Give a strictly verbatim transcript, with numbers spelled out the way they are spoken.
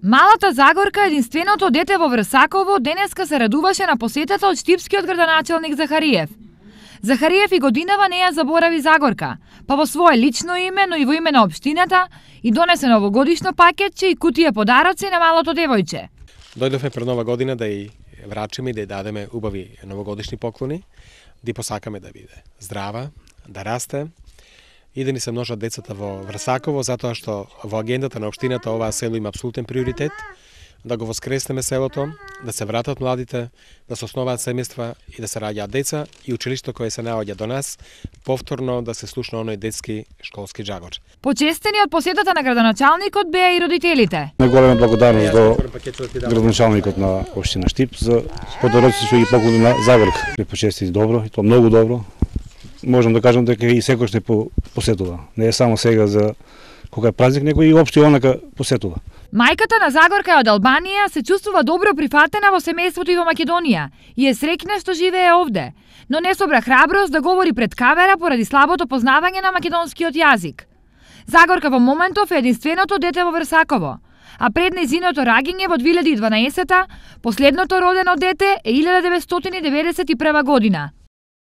Малата Загорка, единственото дете во Врсаково, денеска се радуваше на посетата од штипскиот градоначалник Захариев. Захариев и годинава не ја заборави Загорка, па во свое лично име, но и во име на општината, и донесе новогодишно пакетче и кутија подароци на малото девојче. Дојдовме пред нова година да ја врачиме и да ја дадеме убави новогодишни поклони, да посакаме да биде здрава, да расте и да ни се множат децата во Врсаково, затоа што во агендата на општината оваа село има апсолутен приоритет, да го воскреснеме селото, да се вратат младите, да се основаат семејства и да се раѓаат деца и училишто кое се наоѓа до нас, повторно да се слушна оној детски школски джагор. Почестени од посетата на градоначалникот беа и родителите. Најголема благодарност до градоначалникот на општина Штип за подароците што ги поклони на Загорка. Ме почести добро, и тоа многу добро. Можам да кажам дека и секој што посетува. Не е само сега за кога е празник, него и општо и онака посетува. Мајката на Загорка од Албанија се чувствува добро прифатена во семејството и во Македонија и е среќна што живее овде, но не собра храброст да говори пред камера поради слабото познавање на македонскиот јазик. Загорка во моментов е единственото дете во Врсаково, а пред нејзиното раѓање во две илјади и дванаесета, последното родено дете е илјада деветстотини деветдесет и прва година.